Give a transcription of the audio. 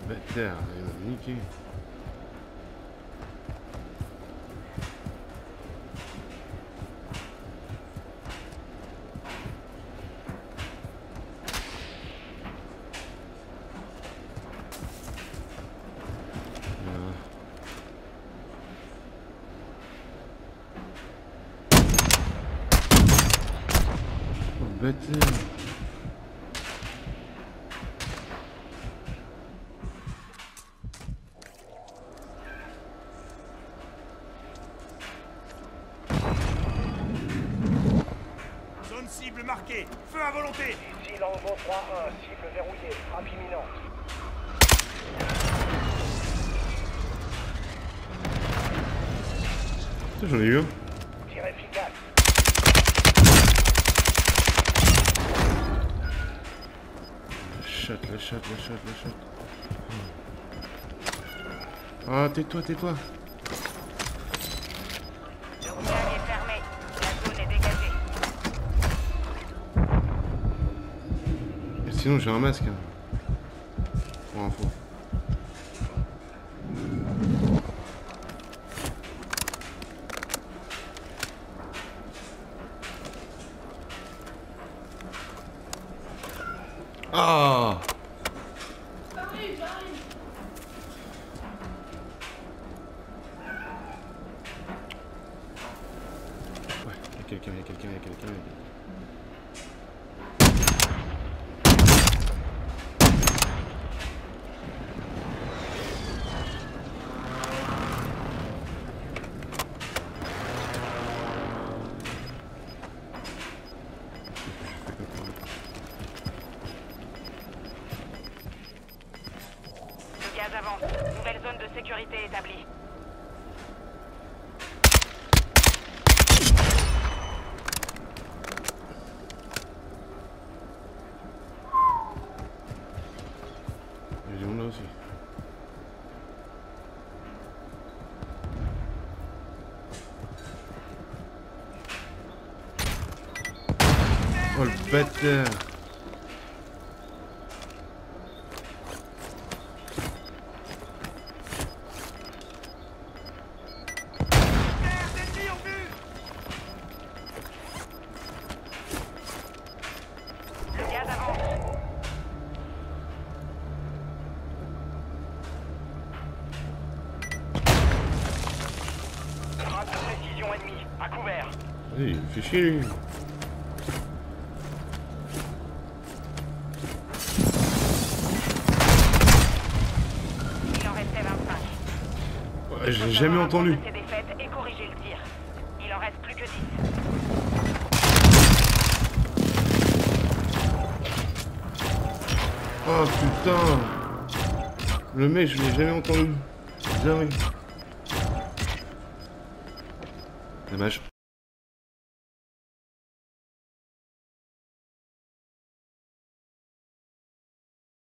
Bâtard, il m'a niqué. Bâtard. Zone cible marquée. Feu à volonté. Ici Longbow 3-1, cible verrouillée, frappe imminente. Putain, j'en ai eu un. Tir efficace. La chatte. Ah, tais-toi. Le routage est fermé. La zone est dégagée. Et sinon, j'ai un masque. Hein. Pour info. Ah! Ouais, il y a quelqu'un. Le gaz avance. Nouvelle zone de sécurité établie. Il y en a aussi. Oh le bâtard! Le gaz avance. Frappe de précision ennemie, à couvert. Vas-y, il fait chier lui. Il en restait 25. Ouais, j'ai jamais entendu. Ces défaites et corriger le tir. Il en reste plus que 10. Oh putain! Le mec, je l'ai jamais entendu. Jamais. Dommage.